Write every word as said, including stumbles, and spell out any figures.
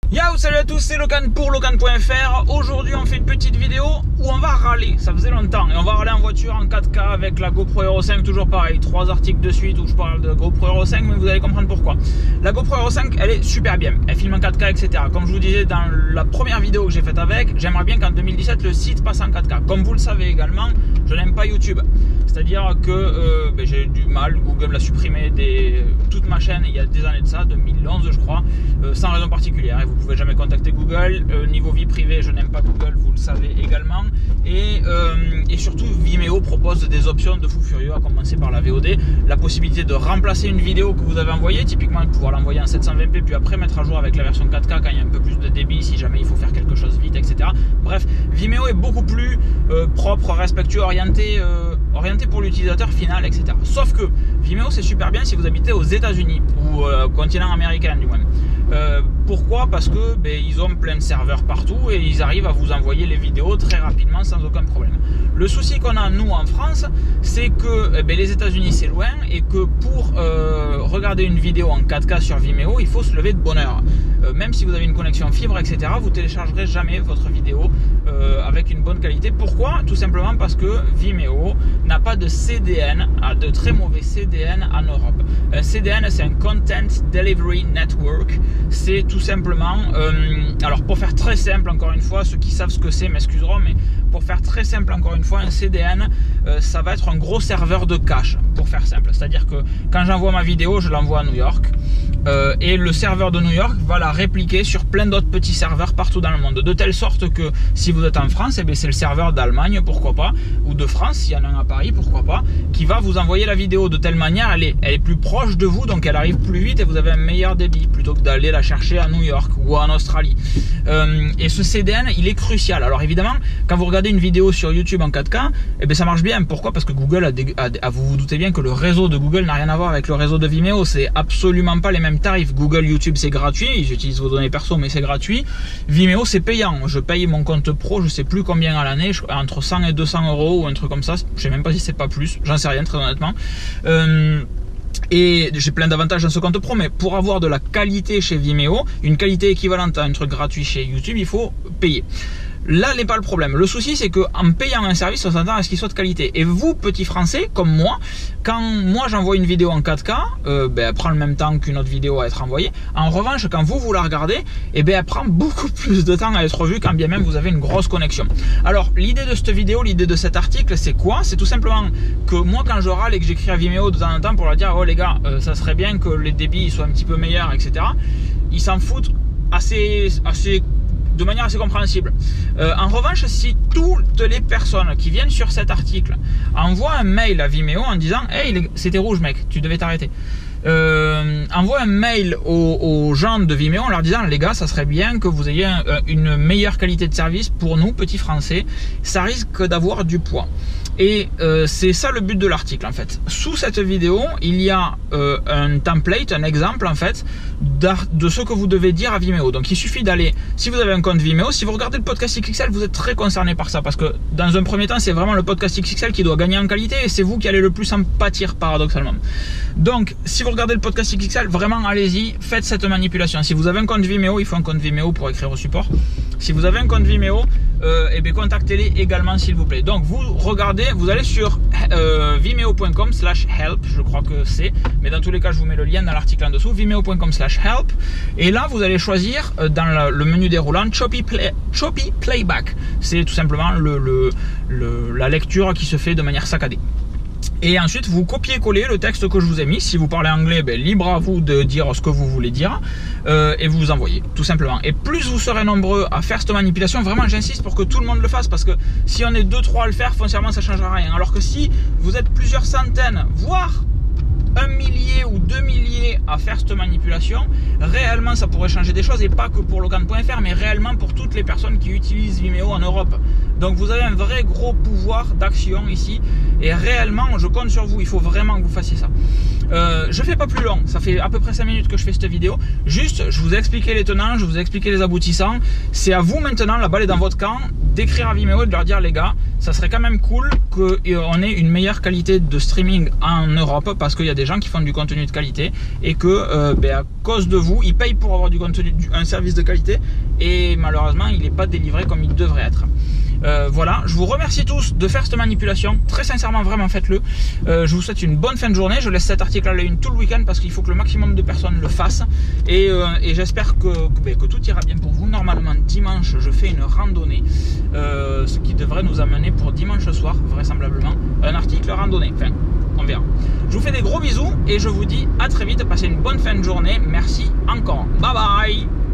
Yo, salut à tous, c'est Locan pour Locan point F R. Aujourd'hui on fait une petite vidéo où on va râler, ça faisait longtemps, et on va râler en voiture en quatre K avec la GoPro Hero cinq, toujours pareil, trois articles de suite où je parle de GoPro Hero cinq, mais vous allez comprendre pourquoi. La GoPro Hero cinq, elle est super bien, elle filme en quatre K, et cetera. Comme je vous disais dans la première vidéo que j'ai faite avec, j'aimerais bien qu'en deux mille dix-sept le site passe en quatre K. Comme vous le savez également, je n'aime pas YouTube, c'est-à-dire que euh, ben, j'ai du mal, Google l'a supprimé de toute ma chaîne il y a des années de ça, deux mille onze je crois, euh, sans raison particulière, et vous pouvez jamais contacter Google. Euh, niveau vie privée, je n'aime pas Google, vous le savez également, et, euh, et surtout Vimeo propose des options de fou furieux, à commencer par la V O D, la possibilité de remplacer une vidéo que vous avez envoyée, typiquement de pouvoir l'envoyer en sept cent vingt p puis après mettre à jour avec la version quatre K quand il y a un peu plus de débit, si jamais il faut faire quelque chose vite, et cetera. Bref, Vimeo est beaucoup plus euh, propre, respectueux, orienté, euh, orienté pour l'utilisateur final, et cetera. Sauf que Vimeo c'est super bien si vous habitez aux États-Unis ou euh, continent américain du moins. Euh, pourquoi? Parce que ben, ils ont plein de serveurs partout et ils arrivent à vous envoyer les vidéos très rapidement sans aucun problème. Le souci qu'on a nous en France, c'est que eh ben, les États-Unis c'est loin et que pour euh, regarder une vidéo en quatre K sur Vimeo, il faut se lever de bonne heure. Euh, même si vous avez une connexion fibre, et cetera, vous téléchargerez jamais votre vidéo euh, avec une bonne qualité. Pourquoi? Tout simplement parce que Vimeo n'a pas de C D N, a de très mauvais C D N en Europe. Un C D N, c'est un Content Delivery Network. C'est tout simplement, euh, alors pour faire très simple, encore une fois, ceux qui savent ce que c'est m'excuseront, mais pour faire très simple, encore une fois, un C D N, euh, ça va être un gros serveur de cache, pour faire simple. C'est-à-dire que quand j'envoie ma vidéo, je l'envoie à New York, euh, et le serveur de New York va la répliquer sur plein d'autres petits serveurs partout dans le monde, de telle sorte que si vous êtes en France, eh bien c'est le serveur d'Allemagne, pourquoi pas, ou de France, s'il y en a un à Paris, pourquoi pas, qui va vous envoyer la vidéo de telle manière, elle est, elle est plus proche de vous, donc elle arrive plus vite et vous avez un meilleur débit, plutôt que d'aller la chercher à New York ou en Australie. Euh, et ce C D N, il est crucial. Alors évidemment, quand vous regardez une vidéo sur YouTube en quatre K, eh bien ça marche bien. Pourquoi? Parce que Google a, des, a, a, vous vous doutez bien que le réseau de Google n'a rien à voir avec le réseau de Vimeo. C'est absolument pas les mêmes tarifs. Google, YouTube, c'est gratuit. Ils utilisent vos données perso, mais c'est gratuit. Vimeo, c'est payant. Je paye mon compte pro, je sais plus combien à l'année, entre cent et deux cents euros ou un truc comme ça. Je sais même pas si c'est pas plus. J'en sais rien, très honnêtement. Euh, Et j'ai plein d'avantages dans ce compte pro, mais pour avoir de la qualité chez Vimeo, une qualité équivalente à un truc gratuit chez YouTube, il faut payer. Là n'est pas le problème. Le souci, c'est qu'en payant un service, on s'entend à ce qu'il soit de qualité. Et vous, petits Français, comme moi, quand moi j'envoie une vidéo en quatre K, euh, ben, elle prend le même temps qu'une autre vidéo à être envoyée. En revanche, quand vous, vous la regardez, eh ben, elle prend beaucoup plus de temps à être vue, quand bien même vous avez une grosse connexion. Alors, l'idée de cette vidéo, l'idée de cet article, c'est quoi? C'est tout simplement que moi, quand je râle et que j'écris à Vimeo de temps en temps pour leur dire « Oh les gars, euh, ça serait bien que les débits soient un petit peu meilleurs, et cetera » Ils s'en foutent assez... assez de manière assez compréhensible. Euh, en revanche, si toutes les personnes qui viennent sur cet article envoient un mail à Vimeo en disant « Hey, c'était rouge mec, tu devais t'arrêter », Euh, envoie un mail aux, aux gens de Vimeo en leur disant les gars, ça serait bien que vous ayez un, une meilleure qualité de service pour nous petits Français, ça risque d'avoir du poids. Et euh, c'est ça le but de l'article en fait. Sous cette vidéo, il y a euh, un template, un exemple en fait de ce que vous devez dire à Vimeo. Donc il suffit d'aller, si vous avez un compte Vimeo, si vous regardez le podcast X X L, vous êtes très concerné par ça, parce que dans un premier temps, c'est vraiment le podcast X X L qui doit gagner en qualité et c'est vous qui allez le plus en pâtir paradoxalement. Donc si vous regardez le podcast X X L, vraiment allez-y, faites cette manipulation. Si vous avez un compte Vimeo, il faut un compte Vimeo pour écrire au support. Si vous avez un compte Vimeo, euh, eh bien contactez-les également s'il vous plaît. Donc vous regardez, vous allez sur euh, vimeo point com slash help, je crois que c'est, mais dans tous les cas je vous mets le lien dans l'article en dessous, vimeo point com slash help, et là vous allez choisir euh, dans le, le menu déroulant Choppy, play, Choppy Playback. C'est tout simplement le, le, le, la lecture qui se fait de manière saccadée. Et ensuite vous copiez-collez le texte que je vous ai mis. Si vous parlez anglais, ben, libre à vous de dire ce que vous voulez dire, euh, et vous envoyez tout simplement. Et plus vous serez nombreux à faire cette manipulation, vraiment j'insiste pour que tout le monde le fasse, parce que si on est deux trois à le faire, foncièrement ça ne changera rien. Alors que si vous êtes plusieurs centaines, voire un millier ou deux milliers à faire cette manipulation, réellement ça pourrait changer des choses, et pas que pour Locan point F R, mais réellement pour toutes les personnes qui utilisent Vimeo en Europe. Donc vous avez un vrai gros pouvoir d'action ici, et réellement je compte sur vous, il faut vraiment que vous fassiez ça. Euh, je fais pas plus long, ça fait à peu près cinq minutes que je fais cette vidéo, juste je vous ai expliqué les tenants, je vous ai expliqué les aboutissants. C'est à vous maintenant, la balle est dans votre camp, d'écrire à Vimeo et de leur dire les gars, ça serait quand même cool qu'on ait une meilleure qualité de streaming en Europe, parce qu'il y a des des gens qui font du contenu de qualité et que euh, ben, à cause de vous, ils payent pour avoir du contenu, du, un service de qualité et malheureusement il n'est pas délivré comme il devrait être. Euh, voilà, je vous remercie tous de faire cette manipulation, très sincèrement, vraiment faites-le. Euh, je vous souhaite une bonne fin de journée, je laisse cet article à la une tout le week-end parce qu'il faut que le maximum de personnes le fassent et, euh, et j'espère que, que, ben, que tout ira bien pour vous. Normalement dimanche je fais une randonnée, euh, ce qui devrait nous amener pour dimanche soir vraisemblablement un article randonnée, enfin on verra. Je vous fais des gros bisous et je vous dis à très vite, passez une bonne fin de journée, merci encore, bye bye.